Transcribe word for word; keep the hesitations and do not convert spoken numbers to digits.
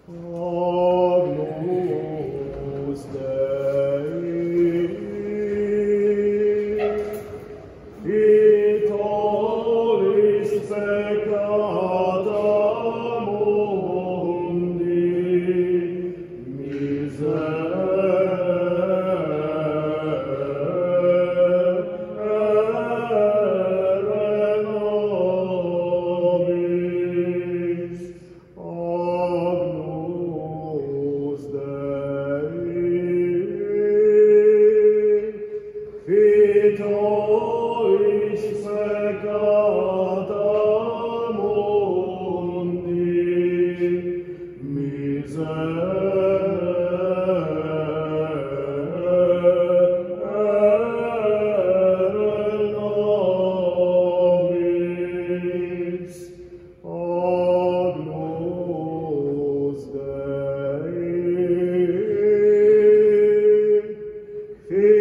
Agnus Dei, et olis peccata mundi, miserere nobis. Agnus Dei, et olis peccata mundi, miserere nobis. Agnus Dei,